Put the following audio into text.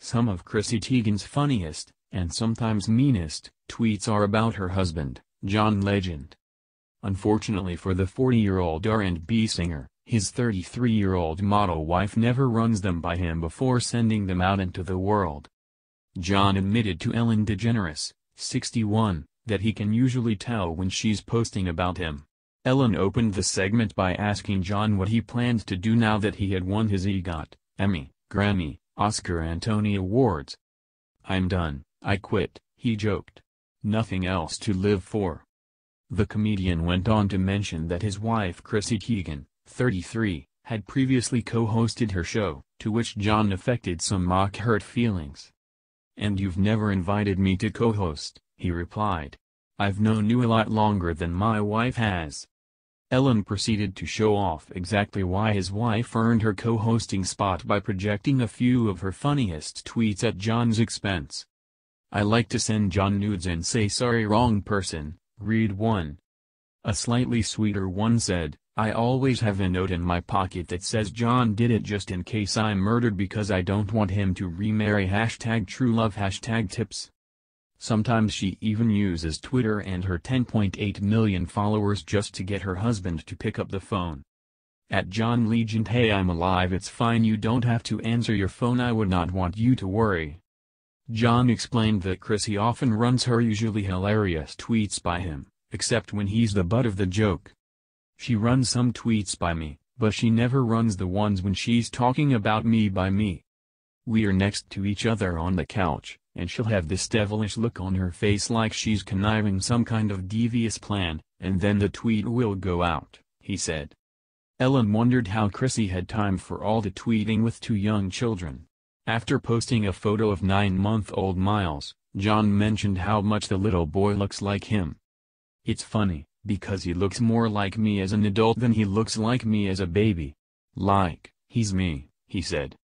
Some of Chrissy Teigen's funniest, and sometimes meanest, tweets are about her husband, John Legend. Unfortunately for the 40-year-old R&B singer, his 33-year-old model wife never runs them by him before sending them out into the world. John admitted to Ellen DeGeneres, 61, that he can usually tell when she's posting about him. Ellen opened the segment by asking John what he planned to do now that he had won his EGOT, Emmy, Grammy, Oscar and Tony Awards. "I'm done, I quit," he joked. "Nothing else to live for." The comedian went on to mention that his wife Chrissy Teigen, 33, had previously co-hosted her show, to which John affected some mock-hurt feelings. "And you've never invited me to co-host," he replied. "I've known you a lot longer than my wife has." Ellen proceeded to show off exactly why his wife earned her co-hosting spot by projecting a few of her funniest tweets at John's expense. "I like to send John nudes and say sorry wrong person," read one. A slightly sweeter one said, "I always have a note in my pocket that says John did it just in case I'm murdered because I don't want him to remarry #TrueLove #tips." Sometimes she even uses Twitter and her 10.8 million followers just to get her husband to pick up the phone. At John Legend: "Hey, I'm alive, it's fine, you don't have to answer your phone, I would not want you to worry." John explained that Chrissy often runs her usually hilarious tweets by him, except when he's the butt of the joke. "She runs some tweets by me, but she never runs the ones when she's talking about me by me. We're next to each other on the couch, and she'll have this devilish look on her face like she's conniving some kind of devious plan, and then the tweet will go out," he said. Ellen wondered how Chrissy had time for all the tweeting with two young children. After posting a photo of 9-month-old Miles, John mentioned how much the little boy looks like him. "It's funny, because he looks more like me as an adult than he looks like me as a baby. Like, he's me," he said.